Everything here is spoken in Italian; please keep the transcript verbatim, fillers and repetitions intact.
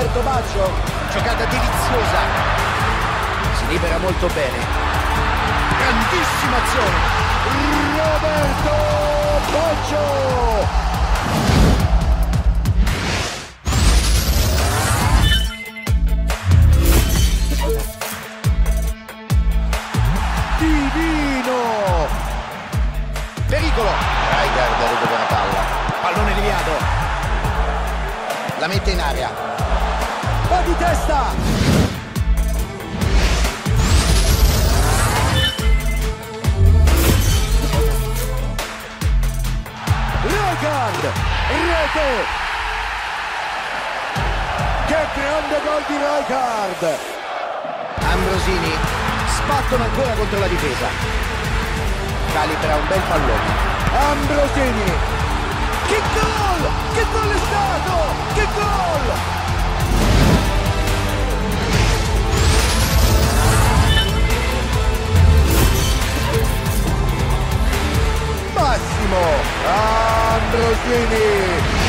Roberto Baggio, giocata deliziosa, si libera molto bene, grandissima azione, Roberto Baggio! Divino! Pericolo! Rijkaard recupera la palla, pallone deviato, la mette in aria, va di testa! Rijkaard, rete! Che grande gol di Rijkaard! Ambrosini sbattono ancora contro la difesa, calibra un bel pallone. Ambrosini, che gol! Che gol è stato! Che gol! Massimo Ambrosini!